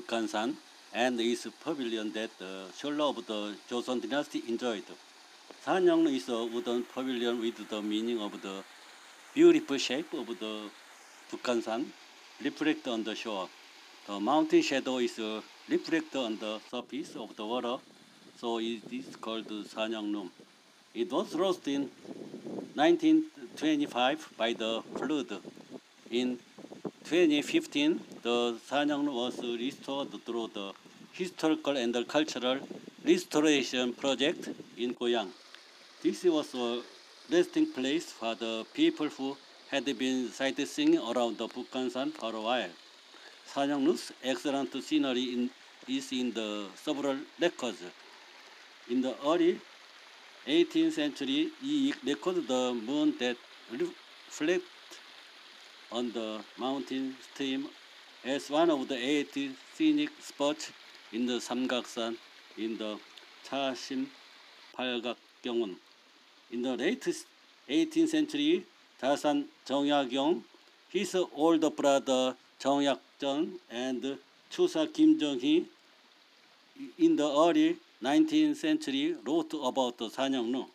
Bukhansan and its pavilion that the Shola of the Joseon dynasty enjoyed. Sanyangno is a wooden pavilion with the meaning of the beautiful shape of the Bukhansan reflected on the shore. The mountain shadow is reflected on the surface of the water, so it is called Sanyangno. It was lost in 1925 by the flood. In 2015, the Sanyangno was restored through the historical and cultural restoration project in Goyang. This was a resting place for the people who had been sightseeing around the Bukhansan for a while. Sanyangno's excellent scenery is in the several records. In the early 18th century, he recorded the moon that reflected on the mountain stream as one of the 8 scenic spots in the Samgaksan in the Chasim Palgakgyeongun. In the late 18th century, Dasan Jeongyakyong, his older brother Jeongyak-jeon, and Chusa Kim Jong-hee in the early 19th century wrote about the Sanyangno.